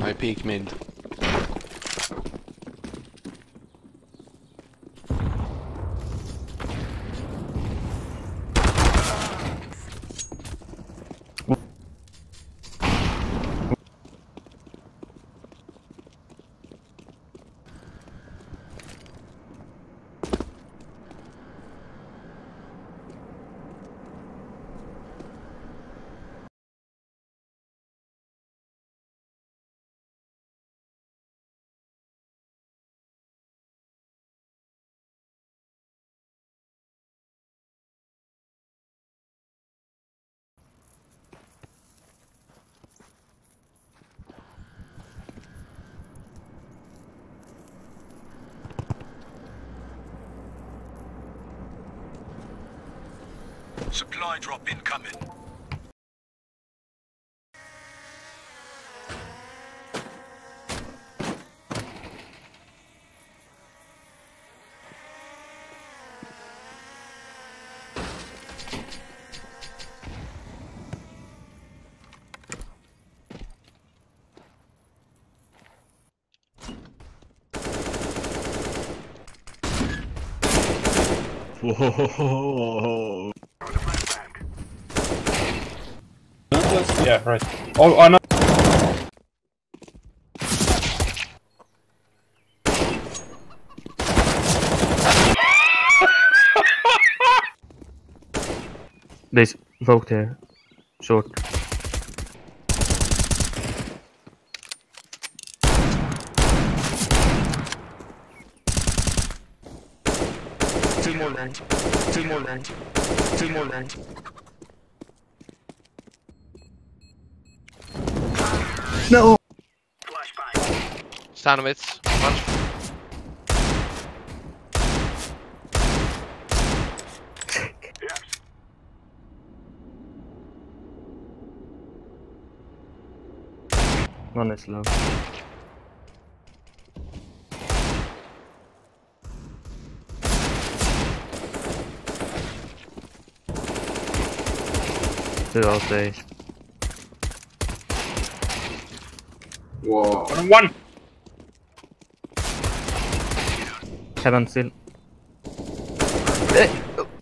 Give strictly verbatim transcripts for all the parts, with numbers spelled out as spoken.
I peek mid. Supply drop incoming. Whoa. Yeah, right. Oh, I know. They smoked here. Short. Two more long. Two more long. Two more long. No! Stanovitz. One. One is low. Two out there. Whoa. One, one. Heaven still. Eh.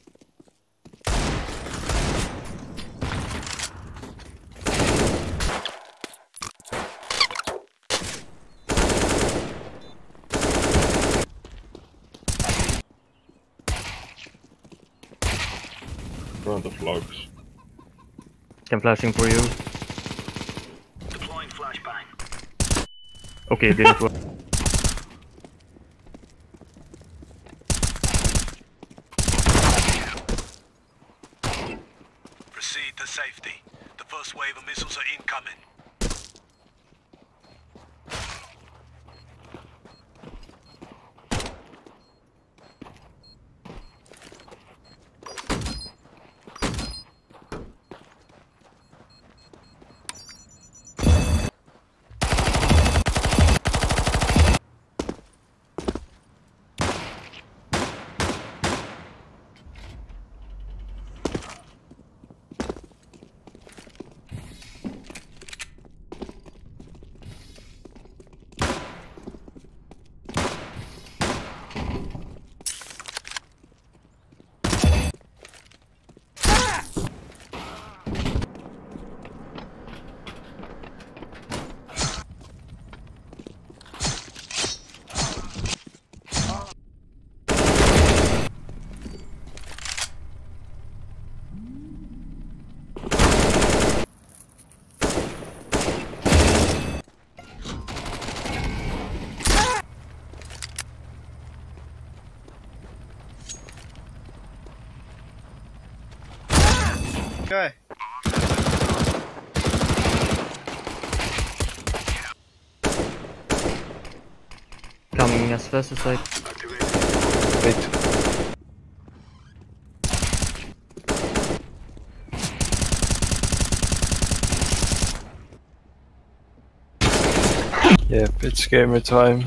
Front of logs. I'm flashing for you. Deploying flashbang. Okay, didn't work. Proceed to safety. The first wave of missiles are incoming. Okay. Coming as fast as I. Wait. Yeah, it's gamer time.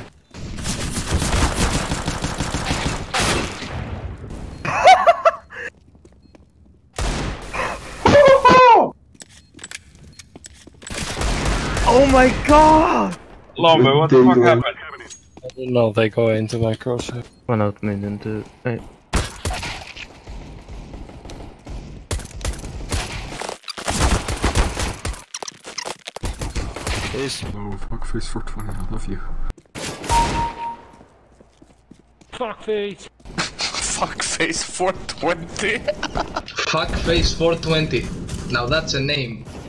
Oh my god! Lombo, what the fuck happened? I don't know, they go into my crosshair. One out mid into... Hey. Is Oh, fuckface four twenty, I love you. Fuckface! Fuckface four twenty! Fuckface four twenty. Now that's a name.